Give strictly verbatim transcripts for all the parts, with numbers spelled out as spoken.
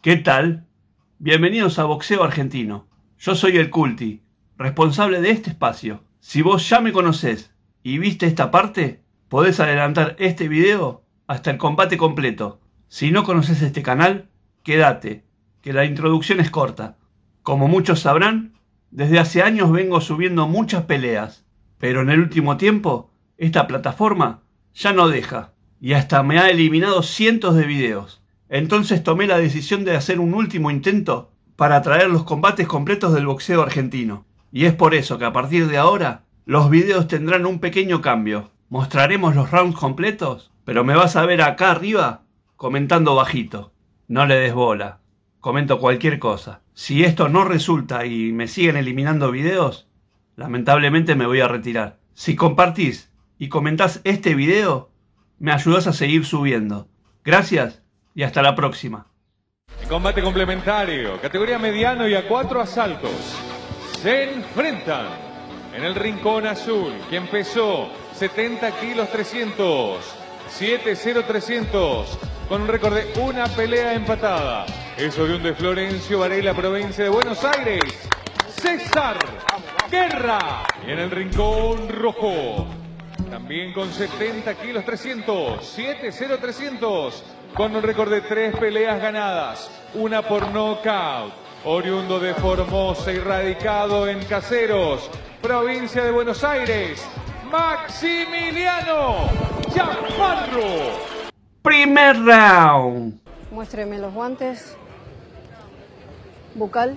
¿Qué tal? Bienvenidos a Boxeo Argentino. Yo soy el Culti, responsable de este espacio. Si vos ya me conocés y viste esta parte, podés adelantar este video hasta el combate completo. Si no conoces este canal, quédate, que la introducción es corta. Como muchos sabrán, desde hace años vengo subiendo muchas peleas, pero en el último tiempo, esta plataforma ya no deja, y hasta me ha eliminado cientos de videos. Entonces tomé la decisión de hacer un último intento para traer los combates completos del boxeo argentino. Y es por eso que a partir de ahora, los videos tendrán un pequeño cambio. Mostraremos los rounds completos, pero me vas a ver acá arriba comentando bajito. No le des bola, comento cualquier cosa. Si esto no resulta y me siguen eliminando videos, lamentablemente me voy a retirar. Si compartís y comentás este video, me ayudás a seguir subiendo. Gracias. Y hasta la próxima. En combate complementario, categoría mediano y a cuatro asaltos, se enfrentan en el rincón azul, quien pesó setenta kilos trescientos, siete cero trescientos, con un récord de una pelea empatada. Es oriundo de Florencio Varela, provincia de Buenos Aires, César Guerra. Y en el rincón rojo, también con setenta kilos trescientos, siete cero trescientos, con un récord de tres peleas ganadas, una por nocaut, oriundo de Formosa y radicado en Caseros, provincia de Buenos Aires, Maximiliano Chaparro. Primer round. Muéstreme los guantes. Bucal.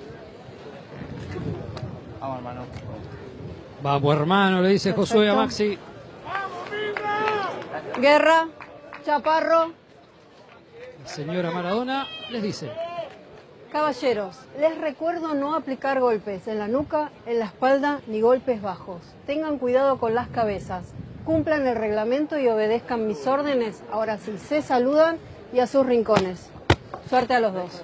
Vamos, hermano. Vamos, hermano, le dice Perfecto. Josué a Maxi. Guerra. Chaparro. La señora Maradona les dice: Caballeros, les recuerdo no aplicar golpes en la nuca, en la espalda, ni golpes bajos. Tengan cuidado con las cabezas. Cumplan el reglamento y obedezcan mis órdenes. Ahora sí, se saludan y a sus rincones. Suerte a los dos.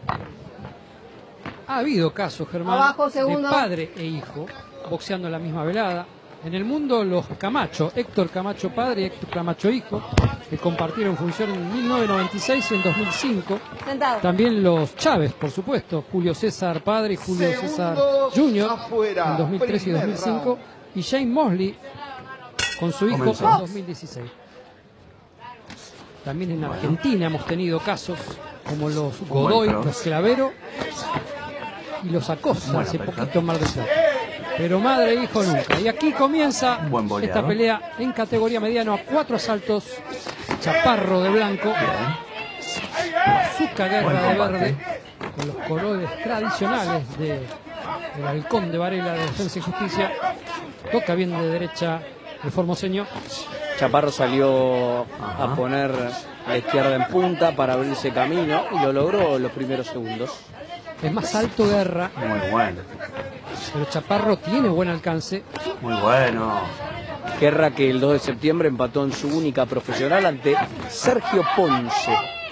ha habido casos, Germán, Abajo, de segundo. padre e hijo boxeando en la misma velada. En el mundo, los Camacho, Héctor Camacho padre y Héctor Camacho hijo, que compartieron función en mil novecientos noventa y seis y en dos mil cinco. Sentado. También los Chávez, por supuesto, Julio César padre y Julio Segundos César junior afuera. en dos mil tres y dos mil cinco. Primer Y James Mosley con su hijo Comenzó. en dos mil dieciséis. También en Argentina hemos tenido casos como los Godoy, cross. los Clavero y los Acosta, Buena hace pelea. poquito en Mar del Plata. Pero madre e hijo nunca. Y aquí comienza Buen boleado. esta pelea en categoría mediano a cuatro asaltos. Chaparro de blanco, Azúcar Guerra Buen de combate. verde, con los colores tradicionales de, del halcón de Varela de Defensa y Justicia. Toca bien de derecha el formoseño. Chaparro salió Ajá. a poner la izquierda en punta para abrirse camino y lo logró los primeros segundos. Es más alto Guerra, Muy bueno, pero Chaparro tiene buen alcance. muy bueno. Guerra que el dos de septiembre empató en su única profesional ante Sergio Ponce.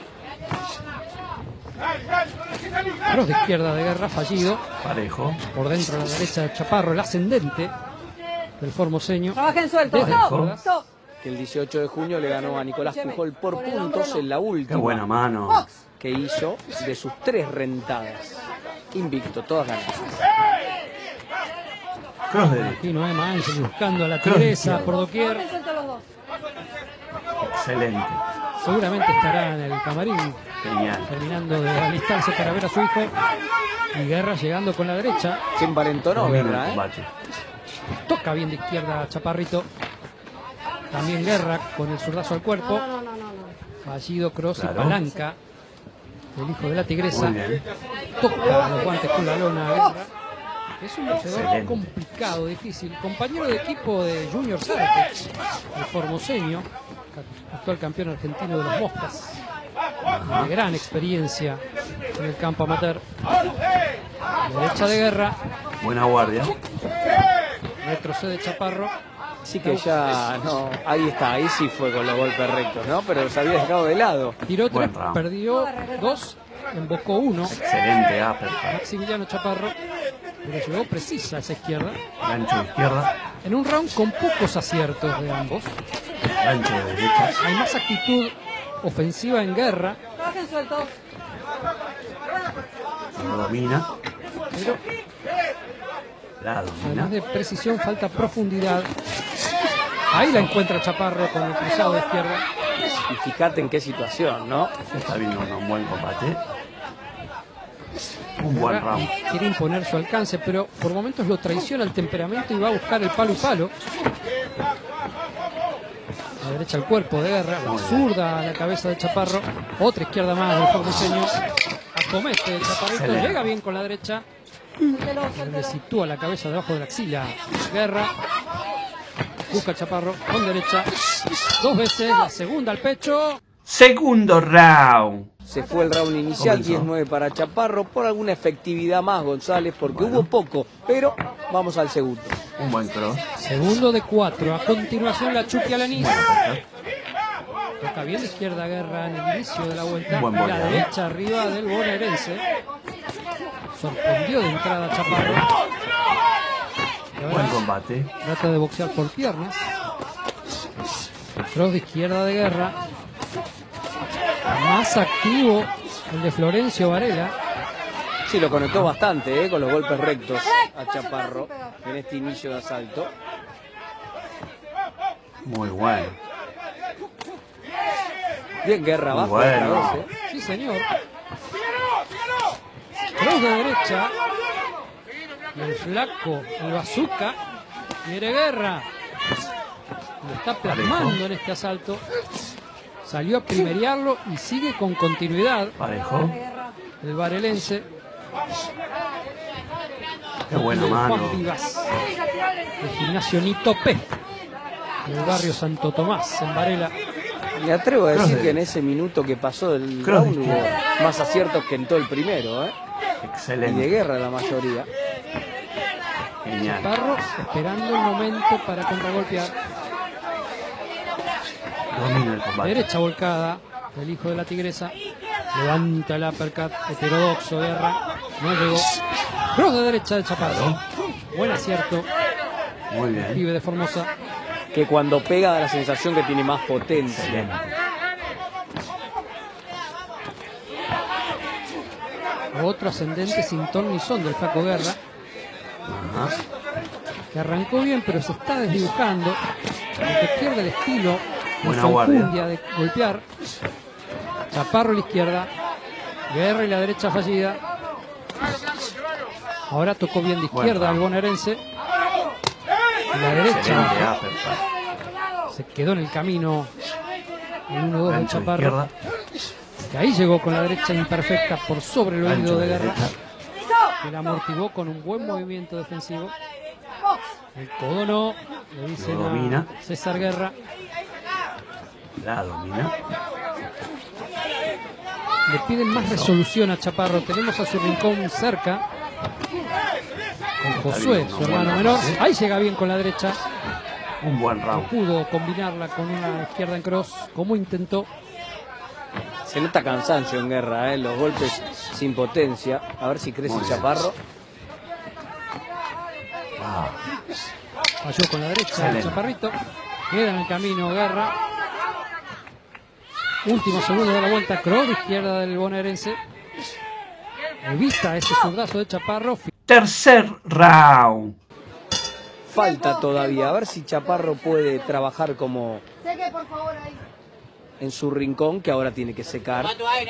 Cross de izquierda de Guerra, fallido. Parejo. Por dentro a la derecha de Chaparro, el ascendente del formoseño. Trabajen suelto. Desde Stop. cuerdas. Stop. Que el dieciocho de junio le ganó a Nicolás Escúcheme, Pujol por con el hombro puntos no. en la Qué última buena mano. Box. que hizo de sus tres rentadas. Invicto, todas ganadas. Cross de Aquí Noema Ángel buscando a la Cross de tigresa izquierda. por doquier. Trabajen suelto los dos. excelente. Seguramente estará en el camarín Genial. terminando de alistarse para ver a su hijo. Y Guerra llegando con la derecha. Se emparentonó Domina el Guerra, ¿eh? combate. Toca bien de izquierda a Chaparrito. También Guerra con el zurdazo al cuerpo. No, no, no, no, no. Fallido cross Claro. y palanca. El hijo de la tigresa. Muy bien. Toca los guantes con la lona a Guerra. Es un boxeador Excelente. complicado, difícil. Compañero de equipo de Junior Zárate, el formoseño, actual campeón argentino de los Moscas. De gran experiencia en el campo amateur. Derecha de Guerra, Buena guardia. retrocede Chaparro. Así que ya no, ahí está, ahí sí fue con los golpes rectos, ¿no? Pero se había dejado de lado. Tiró tres, Buen round. perdió dos, embocó uno. Excelente uppercut. Maximiliano Chaparro, pero llegó precisa a esa izquierda. Gancho de izquierda. En un round con pocos aciertos de ambos. Gancho de derecha. Hay más actitud ofensiva en Guerra. Trabajen suelto. Lo domina. Pero La domina. además de precisión, falta profundidad. Ahí la encuentra Chaparro con el cruzado de izquierda. Y fíjate en qué situación, ¿no? Se está viendo un buen combate. Un buen Guerra round. quiere imponer su alcance, pero por momentos lo traiciona el temperamento y va a buscar el palo y palo. La derecha al cuerpo de Guerra, la zurda a la cabeza de Chaparro. Otra izquierda más del formoseño. Acomete el Chaparrito, Excelente. llega bien con la derecha. Le sitúa la cabeza debajo de la axila. Guerra. Busca Chaparro con derecha. Dos veces, la segunda al pecho. Segundo round. Se fue el round inicial, Comenzó. diez nueve para Chaparro, por alguna efectividad más, González, porque Bueno. hubo poco, pero vamos al segundo. Un buen cross. Segundo de cuatro. A continuación la Chucky Alanis. Toca bien de izquierda Guerra en el inicio de la vuelta. Buen Y la boleado. derecha arriba del bonaerense. Sorprendió de entrada Chaparro. Y ahora Buen combate. trata de boxear por piernas. Cross de izquierda de Guerra. Más activo el de Florencio Varela. Sí, lo conectó bastante, ¿eh? Con los golpes rectos a Chaparro en este inicio de asalto. Muy bueno. Bien, Guerra Muy abajo bueno. otra vez, ¿eh? Sí, señor. Cross de derecha. Y el flaco, el bazooka. Quiere Guerra. Lo está plasmando en este asalto. Salió a primeriarlo y sigue con continuidad Parejo. el varelense. Qué buena de mano. Juan Vivas, del gimnasio Nito P, en el barrio Santo Tomás, en Varela. Me atrevo a Cross decir de- que en ese minuto que pasó del Cross de round hubo izquierda. más aciertos que en todo el primero, ¿eh? Y de Excelente. Guerra la mayoría. Genial. Parro esperando el momento para contragolpear. Domina el combate. Derecha volcada del hijo de la tigresa. Levanta el uppercut heterodoxo Guerra. No llegó. Cross de derecha de Chaparro. Buen acierto. Muy bien. Pibe de Formosa. Que cuando pega da la sensación que tiene más potencia. Excelente. Otro ascendente sin ton ni son del flaco Guerra. Ajá. Que arrancó bien, pero se está desdibujando. Que pierde el estilo de Buena su guardia. enjundia de golpear. Chaparro a la izquierda. Guerra y la derecha fallida. Ahora tocó bien de izquierda Bueno. al bonaerense. Y la Excelente derecha uppercut. se quedó en el camino. El uno dos del Gancho de Chaparro. izquierda. Que ahí llegó con la derecha imperfecta por sobre el Gancho oído de de Guerra. derecha. Que la amortiguó con un buen movimiento defensivo. El codo no, le dicen Lo domina. a César Guerra. La domina. Le piden más resolución a Chaparro. Tenemos a su rincón cerca. Con Josué, bien, su un hermano buen menor. pase. Ahí llega bien con la derecha. Un buen No round. pudo combinarla con una izquierda en cross, como intentó. Se nota cansancio en Guerra, ¿eh? Los golpes sin potencia. A ver si crece Muy el bien. Chaparro. Ah, Falló con la derecha el Excelente. Chaparrito. Queda en el camino Guerra. Último segundo de la vuelta. Cross de izquierda del bonaerense. Evita ese zurdazo de Chaparro. tercer round. Falta todavía. A ver si Chaparro puede trabajar como en su rincón, que ahora tiene que secar.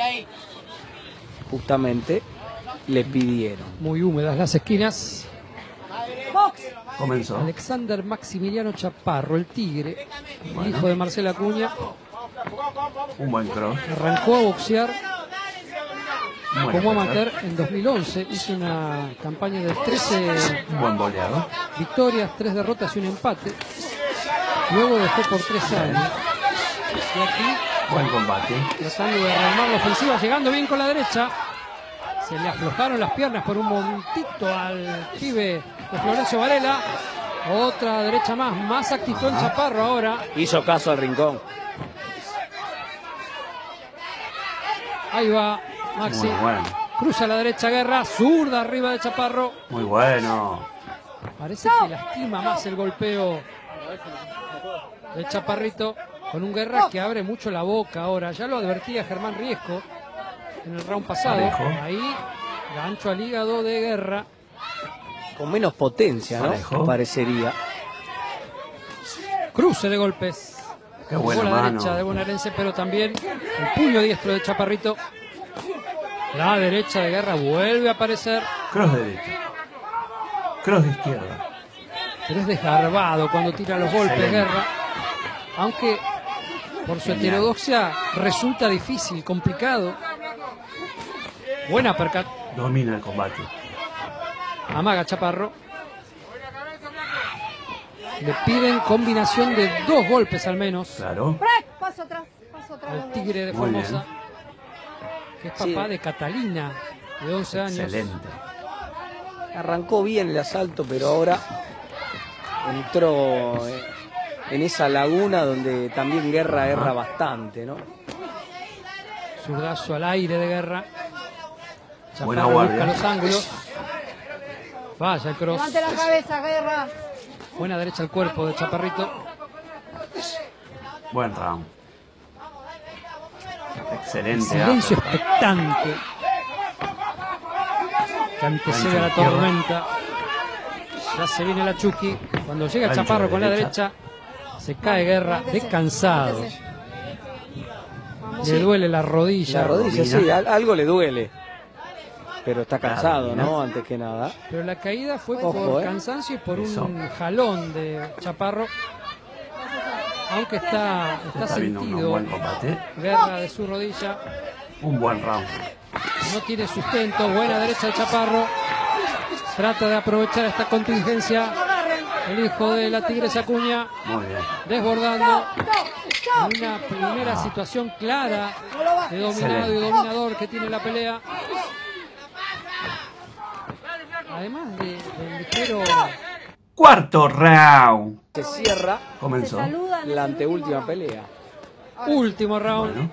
Justamente le pidieron. Muy húmedas las esquinas. Comenzó. Alexander Maximiliano Chaparro, el tigre, el hijo de Marcela Acuña, Un buen cross. arrancó a boxear Un buen como uppercut. amateur en dos mil once. Hizo una campaña de trece Un buen boleado. victorias, tres derrotas y un empate. Luego dejó por tres años. Y aquí, Buen combate. tratando de rearmar la ofensiva, llegando bien con la derecha. Se le aflojaron las piernas por un momentito al pibe de Florencio Varela. Otra derecha más, más actitud en Chaparro ahora. Hizo caso al rincón. Ahí va Maxi. Muy bueno. Cruza a la derecha Guerra, zurda arriba de Chaparro. Muy bueno. Parece que lastima más el golpeo de Chaparrito con un Guerra que abre mucho la boca ahora. Ya lo advertía Germán Riesco en el round pasado. Parejo. Ahí, gancho al hígado de Guerra. Con menos potencia, ¿no? Parejo. Parecería. Cruce de golpes. Qué buena la mano. derecha de bonaerense, pero también el puño diestro de Chaparrito. La derecha de Guerra vuelve a aparecer. Cross derecha. Cross de izquierda. Pero es desgarbado cuando tira los golpes Excelente. Guerra. Aunque por su Genial. heterodoxia resulta difícil, complicado. Buena uppercut. Domina el combate. Amaga Chaparro. Le piden combinación de dos golpes al menos Claro. Paso atrás, paso atrás. al Tigre de Muy Formosa, que es papá Sí. de Catalina, de once años. Excelente. Arrancó bien el asalto, pero ahora entró eh, en esa laguna donde también Guerra erra bastante, ¿no? Zurdazo al aire de Guerra. Buena Chaparro guardia. busca los ángulos. Falla el cross. Levante la cabeza, Guerra. Buena derecha al cuerpo de Chaparrito. Buen round. Excelente. Silencio uppercut. expectante que antecede a la Gancho de tormenta. Ya se viene la Chucky. Cuando llega Gancho Chaparro de con la derecha. derecha, se cae Guerra descansado. Vamos. Le duele la rodilla. La rodilla, domina. sí, al- algo le duele. Pero está cansado, domina. ¿no? Antes que nada. Pero la caída fue Ojo, por eh. cansancio y por Eso. un jalón de Chaparro. Aunque está, Se está está viendo un sentido buen combate. Guerra de su rodilla. Un buen round. No tiene sustento. Buena derecha de Chaparro. Trata de aprovechar esta contingencia. El hijo de la Tigresa Acuña Muy bien. desbordando. En una primera situación clara de dominado y Excelente. dominador que tiene la pelea. Además de, del ligero Cuarto round. Se cierra Comenzó. la anteúltima pelea. último round. Bueno.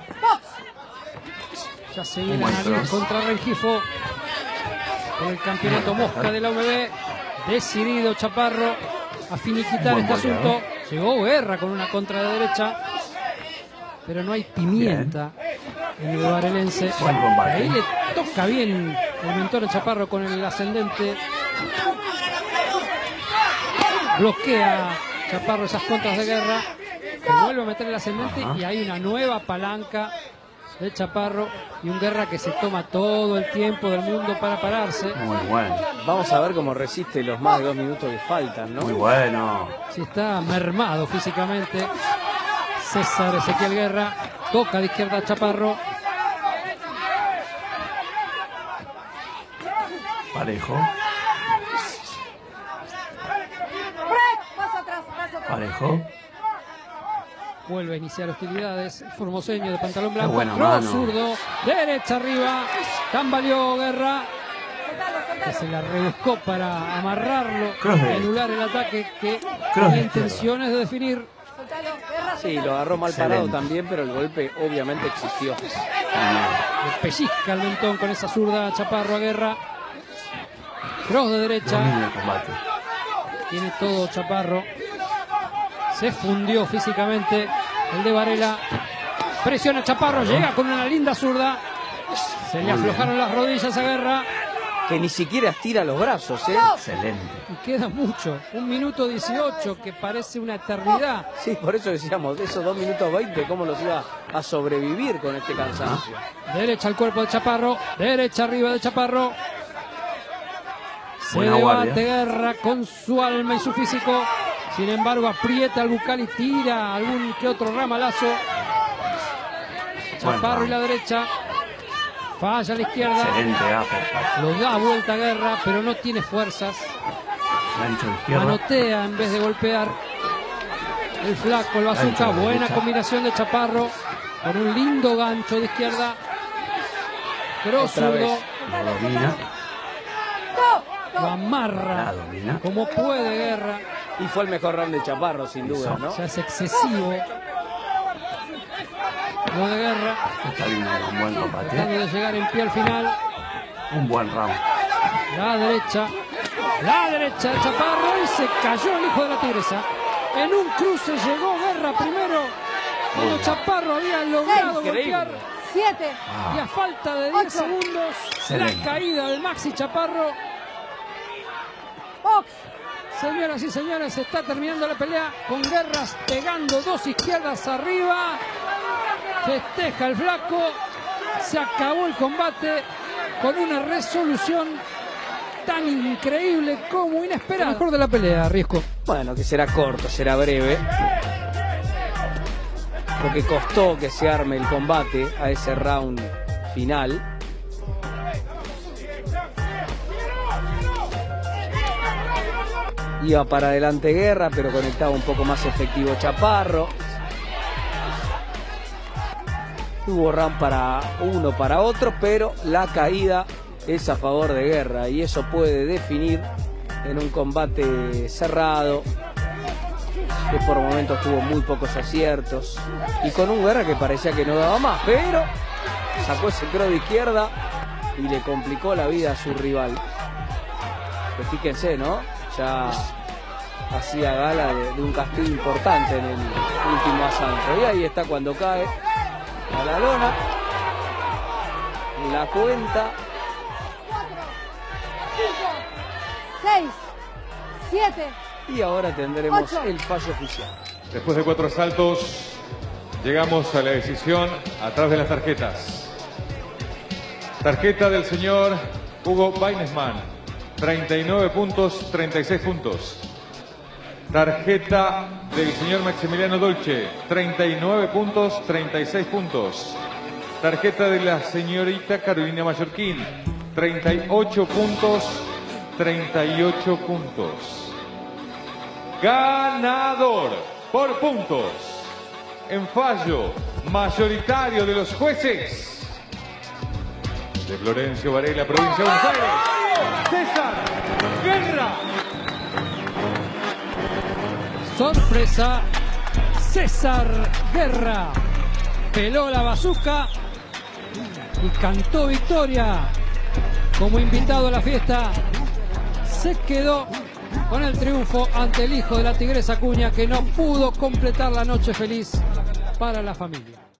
Ya se viene Buen Nabil cross. contra Rengifo por el campeonato Mosca de la U M B. Decidido Chaparro a finiquitar Buen este golpeador. asunto. Llegó Guerra con una contra de derecha, pero no hay pimienta en el barelense. Buen combate. Ahí le toca bien el mentor Chaparro con el ascendente. Bloquea Chaparro esas contras de Guerra. Que vuelve a meter el ascendente. Ajá. Y hay una nueva palanca de Chaparro y un Guerra que se toma todo el tiempo del mundo para pararse. Muy bueno. Vamos a ver cómo resiste los más de dos minutos que faltan, ¿no? Muy bueno. Si está mermado físicamente César Ezequiel Guerra. Toca de izquierda a Chaparro. Parejo. Paso atrás, paso atrás. Parejo. Vuelve a iniciar hostilidades. Formoseño de pantalón blanco. buena Cross mano. zurdo. Derecha arriba. Tambaleó Guerra. Que se la rebuscó para amarrarlo. Cross Y de- anular el ataque que Cross tenía de intenciones de definir. Soltalo, Guerra. Sí, lo agarró mal parado Excelente. también, pero el golpe obviamente existió. Genial. Le pellizca el mentón con esa zurda Chaparro a Guerra. Cross de derecha. Domina el combate. Tiene todo Chaparro. Se fundió físicamente el de Varela. Presiona Chaparro. Llega con una linda zurda. Se le Muy aflojaron las rodillas a Guerra. Que ni siquiera estira los brazos, ¿eh? Excelente. Y queda mucho. Un minuto dieciocho que parece una eternidad. Sí, por eso decíamos, de esos dos minutos veinte, ¿cómo los iba a sobrevivir con este cansancio? Derecha al cuerpo de Chaparro. Derecha arriba de Chaparro. Se Buena debate guardia. Guerra con su alma y su físico. Sin embargo, aprieta al bucal y tira algún que otro ramalazo. Buen Chaparro y round. la derecha. Falla a la izquierda. Excelente uppercut. Lo da vuelta a Guerra, pero no tiene fuerzas. Gancho de izquierda. Manotea en vez de golpear. El flaco, el bazooka. Gancho de Buena derecha. combinación de Chaparro. Con un lindo gancho de izquierda. Cross Otra vez. zurdo. Lo domina. Lo amarra La domina. como puede Guerra. Y fue el mejor round de Chaparro, sin duda, ¿no? Ya es excesivo lo de Guerra. Está viendo un buen Tratando combate. de llegar en pie al final. Un buen round. La derecha. La derecha de Chaparro. Y se cayó el hijo de la Tigresa. En un cruce llegó Guerra primero. Cuando Chaparro había logrado Increíble. golpear siete. Y a falta de diez Ocho. segundos, Excelente. la caída del Maxi Chaparro. Box. Señoras y señores, se está terminando la pelea con Guerras pegando dos izquierdas arriba. Festeja el flaco. Se acabó el combate con una resolución tan increíble como inesperada. Lo mejor de la pelea, Riesco. Bueno, que será corto, será breve. Porque costó que se arme el combate a ese round final. Iba para adelante Guerra, pero conectaba un poco más efectivo Chaparro. Hubo round para uno, para otro, pero la caída es a favor de Guerra. Y eso puede definir en un combate cerrado, que por momentos tuvo muy pocos aciertos. Y con un Guerra que parecía que no daba más, pero sacó ese cross de izquierda y le complicó la vida a su rival. Pues fíjense, ¿no? Ya hacía gala de, de un castigo importante en el último asalto. Y ahí está cuando cae a la lona. La cuenta. seis. siete. Y ahora tendremos Ocho. el fallo oficial. Después de cuatro asaltos, llegamos a la decisión a través de las tarjetas. Tarjeta del señor Hugo Weinesman, treinta y nueve puntos, treinta y seis puntos. Tarjeta del señor Maximiliano Dolce, treinta y nueve puntos, treinta y seis puntos. Tarjeta de la señorita Carolina Mallorquín, treinta y ocho puntos, treinta y ocho puntos. Ganador por puntos en fallo mayoritario de los jueces de Florencio Varela, provincia de Buenos Aires, César Guerra. Sorpresa, César Guerra peló la bazuca y cantó victoria. Como invitado a la fiesta, se quedó con el triunfo ante el hijo de la Tigresa Acuña, que no pudo completar la noche feliz para la familia.